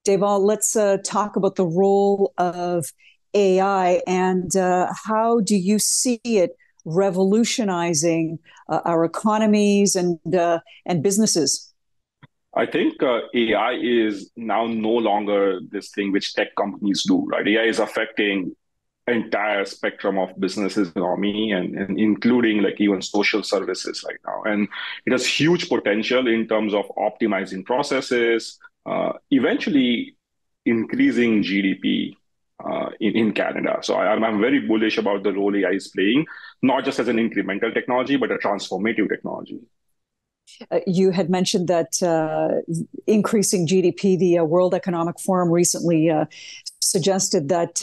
Deval, let's talk about the role of AI and how do you see it revolutionizing our economies and businesses? I think AI is now no longer this thing which tech companies do, right? AI is affecting entire spectrum of businesses economy and including like even social services right now. And it has huge potential in terms of optimizing processes, eventually increasing GDP in Canada. So I'm very bullish about the role AI is playing, not just as an incremental technology, but a transformative technology. You had mentioned that increasing GDP, the World Economic Forum recently suggested that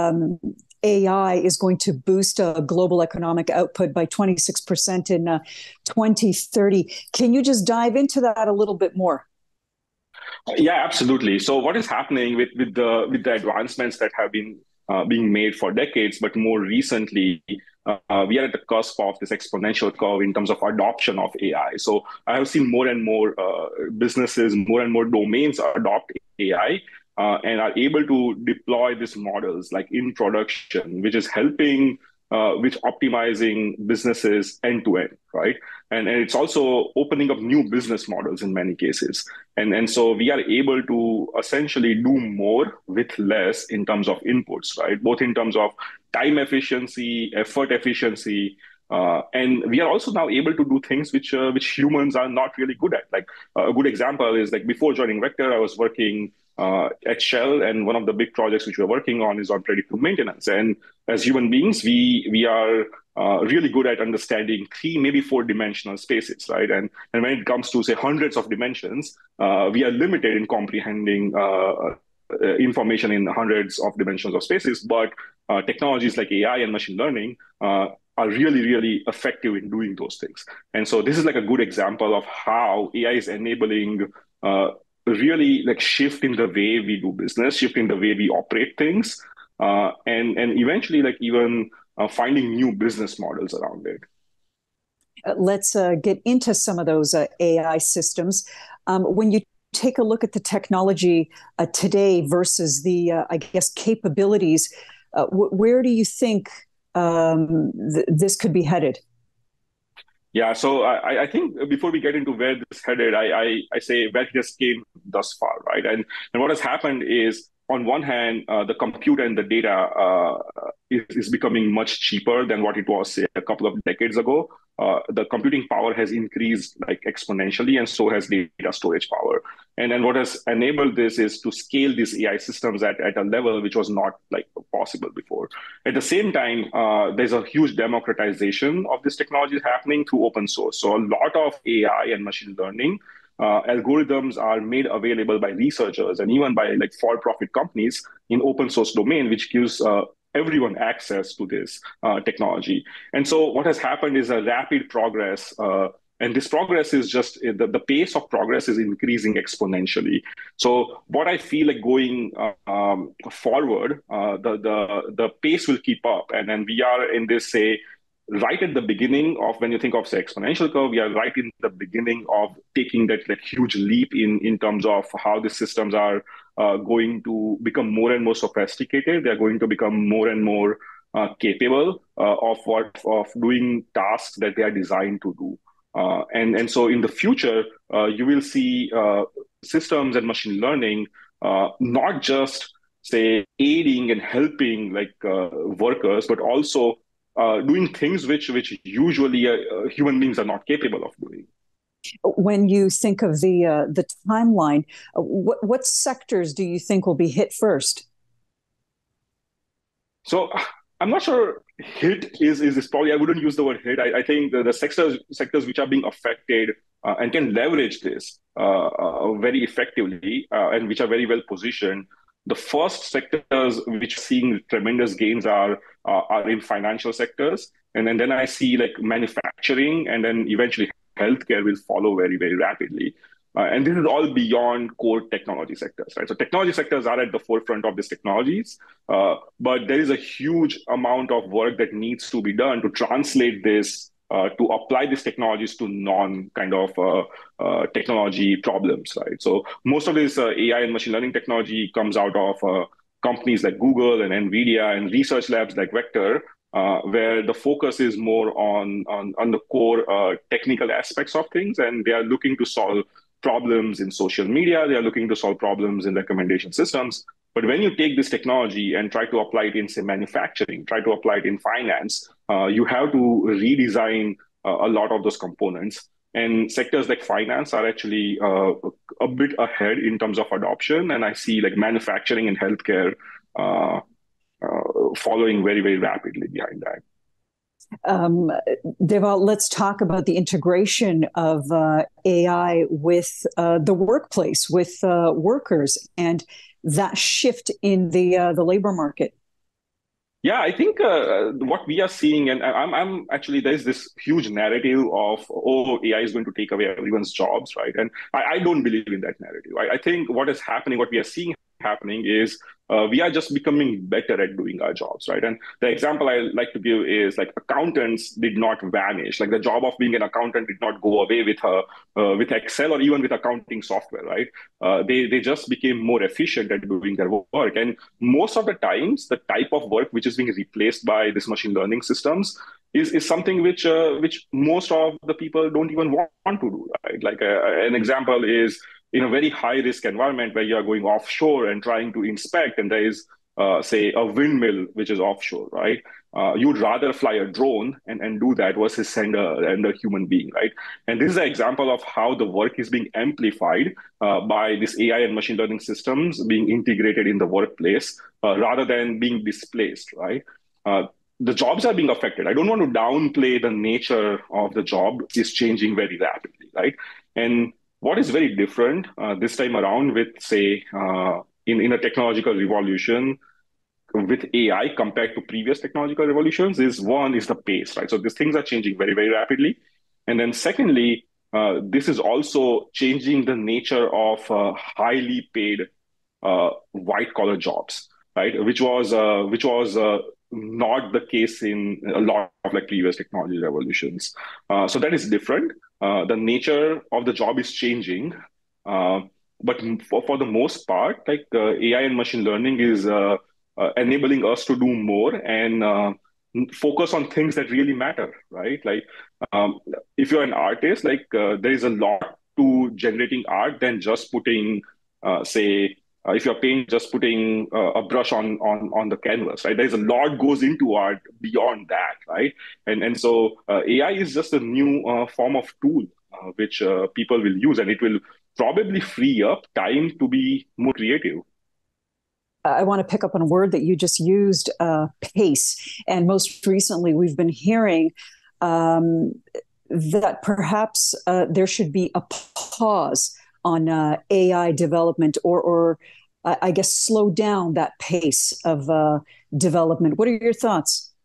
AI is going to boost global economic output by 26% in 2030. Can you just dive into that a little bit more? Yeah, absolutely. So what is happening with the advancements that have been being made for decades, but more recently, we are at the cusp of this exponential curve in terms of adoption of AI. So I have seen more and more businesses, more and more domains adopt AI and are able to deploy these models like in production, which is helping with optimizing businesses end to end, right? And it's also opening up new business models in many cases. And so we are able to essentially do more with less in terms of inputs, right? Both in terms of time efficiency, effort efficiency, and we are also now able to do things which humans are not really good at. Like a good example is like before joining Vector, I was working at Shell, and one of the big projects which we're working on is on predictive maintenance. And as human beings, we are really good at understanding three, maybe four-dimensional spaces, right? And when it comes to say hundreds of dimensions, we are limited in comprehending information in hundreds of dimensions of spaces. But technologies like AI and machine learning are really, really effective in doing those things. And so this is like a good example of how AI is enabling really like shift in the way we do business, shift in the way we operate things, and eventually like even finding new business models around it. Let's get into some of those AI systems. When you take a look at the technology today versus the, I guess, capabilities, where do you think this could be headed? Yeah, so I think before we get into where this headed, I say where it has came thus far, right? And what has happened is, on one hand, the compute and the data is becoming much cheaper than what it was, say, a couple of decades ago. The computing power has increased like exponentially, and so has data storage power. And then what has enabled this is to scale these AI systems at a level which was not like possible before. At the same time, there's a huge democratization of this technology happening through open source. So a lot of AI and machine learning algorithms are made available by researchers and even by like for-profit companies in open source domain, which gives everyone access to this technology. And so what has happened is a rapid progress. And this progress is just the pace of progress is increasing exponentially. So what I feel like going forward, the pace will keep up. And then we are in this, say, right at the beginning of when you think of say exponential curve, we are right in the beginning of taking that like huge leap in terms of how the systems are going to become more and more sophisticated. They're going to become more and more capable of doing tasks that they are designed to do. And so in the future, you will see systems and machine learning not just say aiding and helping like workers, but also doing things which usually human beings are not capable of doing. When you think of the timeline, what sectors do you think will be hit first? So I'm not sure hit is probably, I wouldn't use the word hit. I think the sectors which are being affected and can leverage this very effectively and which are very well positioned. The first sectors which are seeing tremendous gains are in financial sectors. And then I see like manufacturing, and then eventually healthcare will follow very, very rapidly. And this is all beyond core technology sectors, right? So technology sectors are at the forefront of these technologies, but there is a huge amount of work that needs to be done to translate this to apply these technologies to non kind of technology problems, right? So most of this AI and machine learning technology comes out of companies like Google and NVIDIA and research labs like Vector, where the focus is more on the core technical aspects of things, and they are looking to solve problems in social media. They are looking to solve problems in recommendation systems. But when you take this technology and try to apply it in, say, manufacturing, try to apply it in finance, you have to redesign a lot of those components. And sectors like finance are actually a bit ahead in terms of adoption. And I see like manufacturing and healthcare following very, very rapidly behind that. Um, Deval, let's talk about the integration of AI with the workplace, with workers, and that shift in the labor market. Yeah, I think what we are seeing, and I'm actually, there's this huge narrative of, oh, AI is going to take away everyone's jobs, right? And I don't believe in that narrative. I think what is happening, what we are seeing happening is we are just becoming better at doing our jobs, right? And the example I like to give is like accountants did not vanish. Like the job of being an accountant did not go away with Excel or even with accounting software, right? They just became more efficient at doing their work. And most of the times, the type of work which is being replaced by this machine learning systems is something which most of the people don't even want to do, right? Like an example is in a very high risk environment where you are going offshore and trying to inspect, and there is, say, a windmill which is offshore, right? You'd rather fly a drone and do that versus send a human being, right? And this is an example of how the work is being amplified by this AI and machine learning systems being integrated in the workplace rather than being displaced, right? The jobs are being affected. I don't want to downplay the nature of the job is changing very rapidly, right? And what is very different this time around with, say, in a technological revolution with AI compared to previous technological revolutions is one is the pace, right? So these things are changing very, very rapidly. And then secondly, this is also changing the nature of highly paid white collar jobs, right? Which was not the case in a lot of like previous technology revolutions. So that is different. The nature of the job is changing, but for the most part, like AI and machine learning is enabling us to do more and focus on things that really matter, right? Like if you're an artist, like there is a lot to generating art than just putting, say, if you're painting, just putting a brush on the canvas, right? There's a lot goes into art beyond that, right? And so AI is just a new form of tool which people will use, and it will probably free up time to be more creative. I want to pick up on a word that you just used, pace. And most recently, we've been hearing that perhaps there should be a pause on AI development, or I guess slow down that pace of development. What are your thoughts?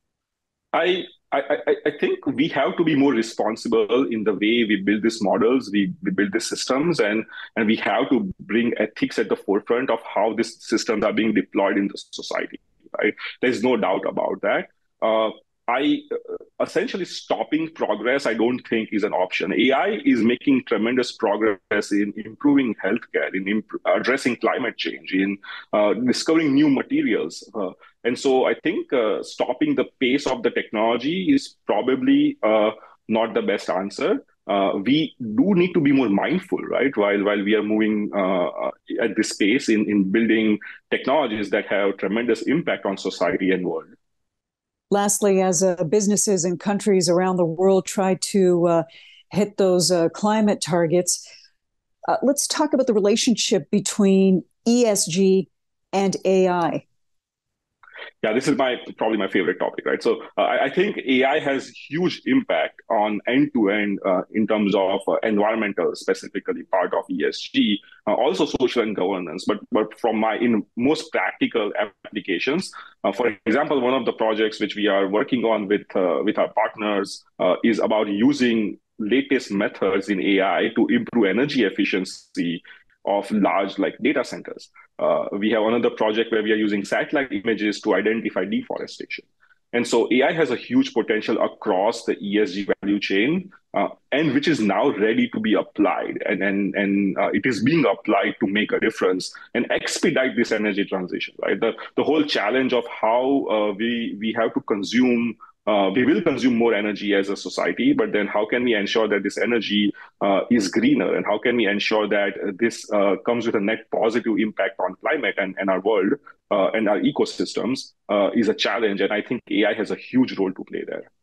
I think we have to be more responsible in the way we build these models, we build these systems, and we have to bring ethics at the forefront of how these systems are being deployed in the society, right? There's no doubt about that. I essentially stopping progress, I don't think is an option. AI is making tremendous progress in improving healthcare, in addressing climate change, in discovering new materials. And so I think stopping the pace of the technology is probably not the best answer. We do need to be more mindful, right? While we are moving at this pace in building technologies that have tremendous impact on society and world. Lastly, as businesses and countries around the world try to hit those climate targets, let's talk about the relationship between ESG and AI. Yeah, this is probably my favorite topic, right? So I think AI has huge impact on end-to-end in terms of environmental, specifically part of ESG, also social and governance. But from my most practical applications, for example, one of the projects which we are working on with our partners is about using latest methods in AI to improve energy efficiency of large like data centers. We have another project where we are using satellite images to identify deforestation. And so AI has a huge potential across the ESG value chain, and which is now ready to be applied. And it is being applied to make a difference and expedite this energy transition, right? The whole challenge of how we have to consume we will consume more energy as a society, but then how can we ensure that this energy is greener, and how can we ensure that this comes with a net positive impact on climate and our world and our ecosystems is a challenge. And I think AI has a huge role to play there.